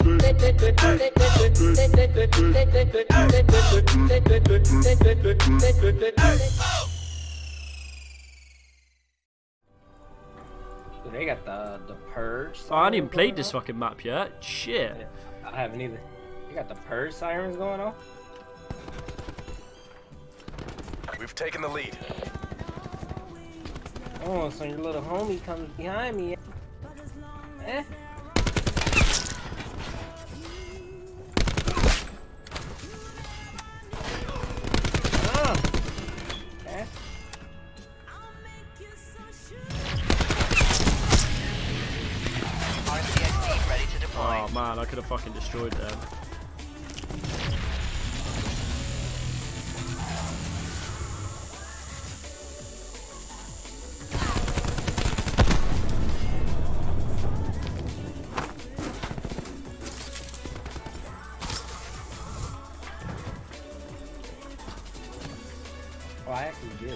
They got the Purge. Oh, I haven't even played this fucking map yet. Shit. I haven't either. They got the Purge sirens going on. We've taken the lead. Oh, so your little homie comes behind me. Eh? Oh. Eh? Ready to deploy. Oh man, I could have fucking destroyed them. Oh, I actually did.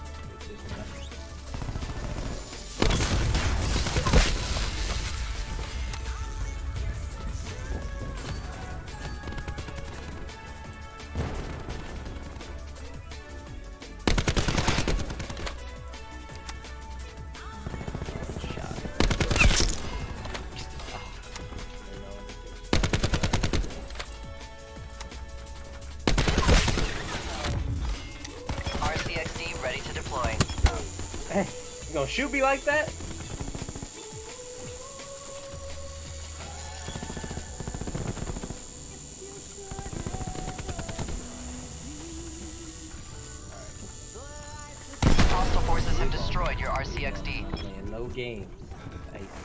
Ready to deploy. Hey, you gonna shoot me like that? Hostile forces have destroyed your RCXD. Playing no games. I see.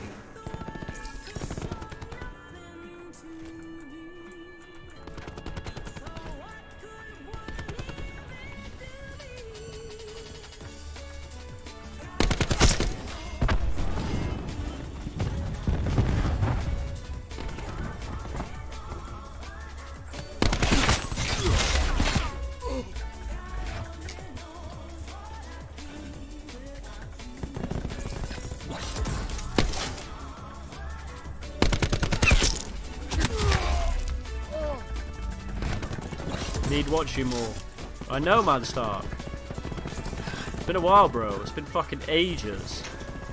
Need watching more. I know, man, Stark. It's been a while, bro. It's been fucking ages.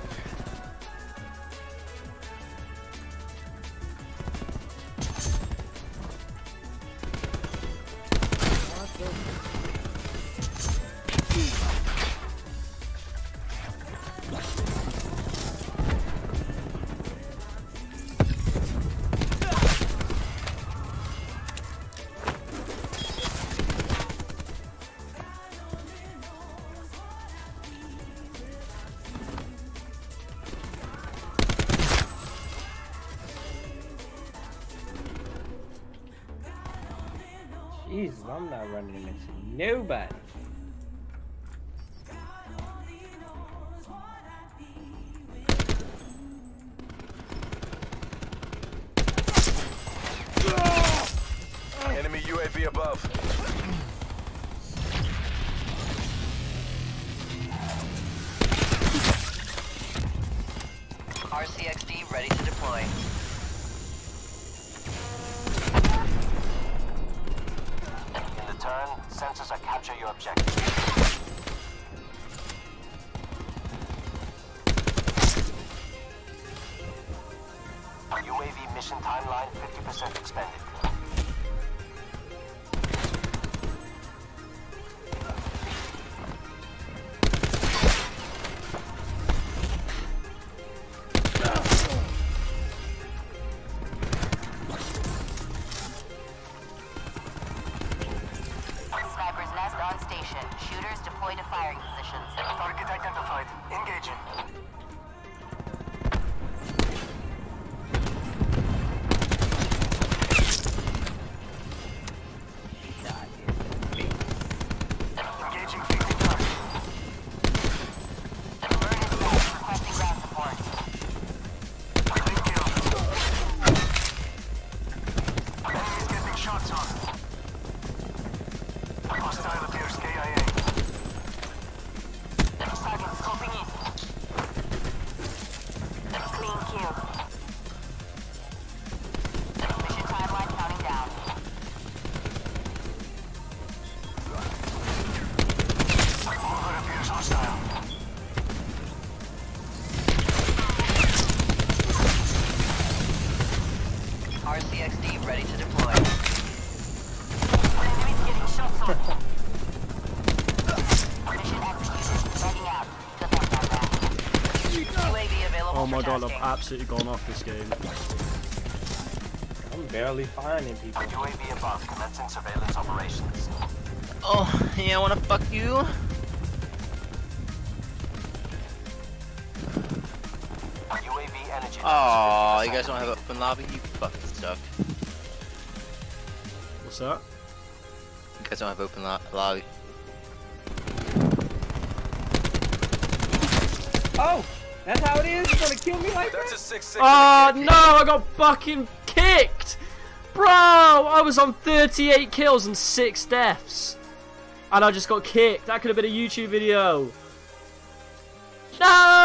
Jesus, I'm not running into nobody. Enemy UAV above. RCXD ready to deploy. Turn, sensors are capture your objective. UAV mission timeline 50% expended. Sniper's nest on station. Shooters deploy to firing positions. Target identified. Engaging. Engaging feeding target. Bird is back, requesting ground support. Clean kill. Enemy's getting shots on. Hostile appears KIA. Sergeant, scoping in. RCXD ready to deploy. Enemies getting shots on. Mission executed. Logging out. Good luck out there. UAV available Oh my for god, I've tasking. absolutely gone off this game. I'm barely finding people. UAV above, commencing surveillance operations. Oh, yeah, I wanna fuck you. UAV energy. Oh, you guys don't have open lobby? You fucking suck. What's that? You guys don't have open lobby. Oh, that's how it is. You're gonna kill me like That's that? a 6-6. Oh no, I got fucking kicked! Bro, I was on 38 kills and 6 deaths. And I just got kicked. That could have been a YouTube video. No!